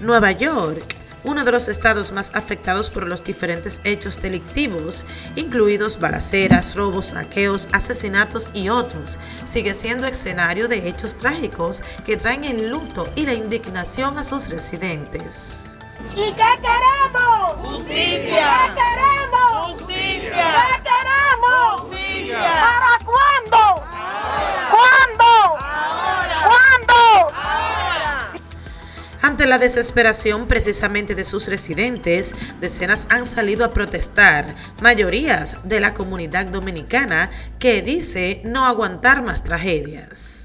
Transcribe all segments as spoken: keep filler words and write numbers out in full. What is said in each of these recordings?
Nueva York, uno de los estados más afectados por los diferentes hechos delictivos, incluidos balaceras, robos, saqueos, asesinatos y otros, sigue siendo escenario de hechos trágicos que traen el luto y la indignación a sus residentes. ¿Y qué queremos? ¡Justicia! ¿Qué queremos? ¡Justicia! ¿Qué queremos? ¡Justicia! ¿Para cuándo? Ahora. ¿Cuándo? Ahora. ¿Cuándo? Ahora. Ante la desesperación precisamente de sus residentes, decenas han salido a protestar, mayorías de la comunidad dominicana que dice no aguantar más tragedias.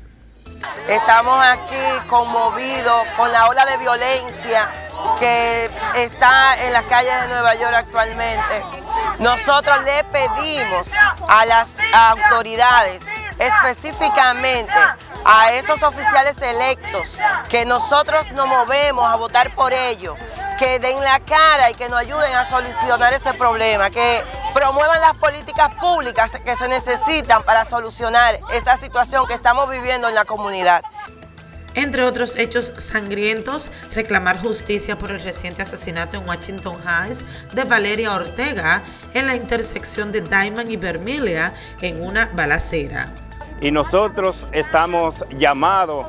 Estamos aquí conmovidos con la ola de violencia que está en las calles de Nueva York actualmente. Nosotros le pedimos a las autoridades, específicamente a esos oficiales electos, que nosotros nos movemos a votar por ellos, que den la cara y que nos ayuden a solucionar este problema, que promuevan las políticas públicas que se necesitan para solucionar esta situación que estamos viviendo en la comunidad. Entre otros hechos sangrientos, reclamar justicia por el reciente asesinato en Washington Heights de Valeria Ortega en la intersección de Diamond y Vermilion en una balacera. Y nosotros estamos llamados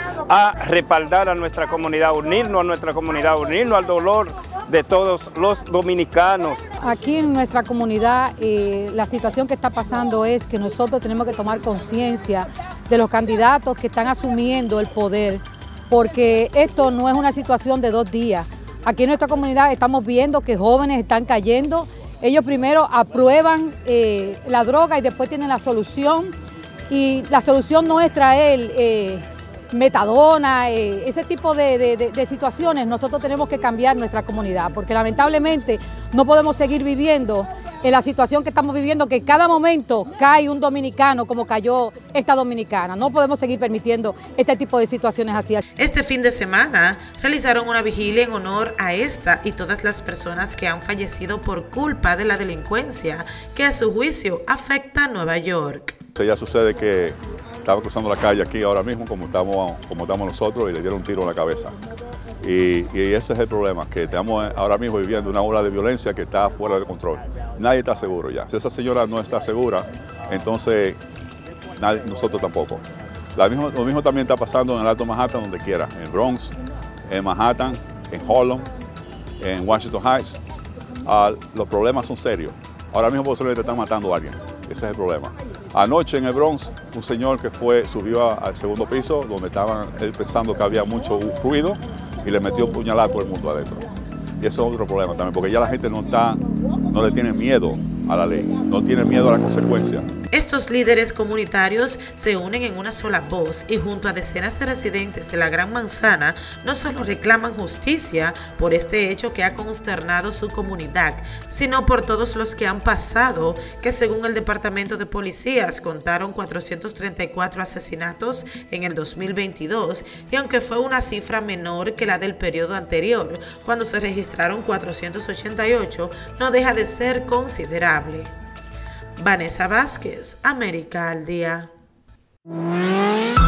a respaldar a nuestra comunidad, unirnos a nuestra comunidad, unirnos al dolor de todos los dominicanos. Aquí en nuestra comunidad eh, la situación que está pasando es que nosotros tenemos que tomar conciencia de los candidatos que están asumiendo el poder, porque esto no es una situación de dos días. Aquí en nuestra comunidad estamos viendo que jóvenes están cayendo, ellos primero aprueban eh, la droga y después tienen la solución, y la solución no es traer eh, metadona, eh, ese tipo de, de, de situaciones. Nosotros tenemos que cambiar nuestra comunidad, porque lamentablemente no podemos seguir viviendo en la situación que estamos viviendo, que cada momento cae un dominicano como cayó esta dominicana. No podemos seguir permitiendo este tipo de situaciones así. Este fin de semana realizaron una vigilia en honor a esta y todas las personas que han fallecido por culpa de la delincuencia que a su juicio afecta a Nueva York. Ya sucede que estaba cruzando la calle aquí ahora mismo como estamos, como estamos nosotros y le dieron un tiro en la cabeza. Y, y ese es el problema, que estamos ahora mismo viviendo una ola de violencia que está fuera de control. Nadie está seguro ya. Si esa señora no está segura, entonces nadie, nosotros tampoco. La mismo, lo mismo también está pasando en el Alto Manhattan, donde quiera, en Bronx, en Manhattan, en Harlem, en Washington Heights. Uh, los problemas son serios. Ahora mismo posiblemente están matando a alguien. Ese es el problema. Anoche en el Bronx, un señor que fue, subió al segundo piso, donde estaban él pensando que había mucho ruido, y le metió un puñalado a todo el mundo adentro. Y eso es otro problema también, porque ya la gente no está, no le tiene miedo a la ley, no tiene miedo a la consecuencia. Estos líderes comunitarios se unen en una sola voz y junto a decenas de residentes de la Gran Manzana no solo reclaman justicia por este hecho que ha consternado su comunidad, sino por todos los que han pasado, que según el Departamento de Policías contaron cuatrocientos treinta y cuatro asesinatos en el dos mil veintidós, y aunque fue una cifra menor que la del periodo anterior, cuando se registraron cuatrocientos ochenta y ocho, no deja de ser considerable. Vanessa Vázquez, América al Día.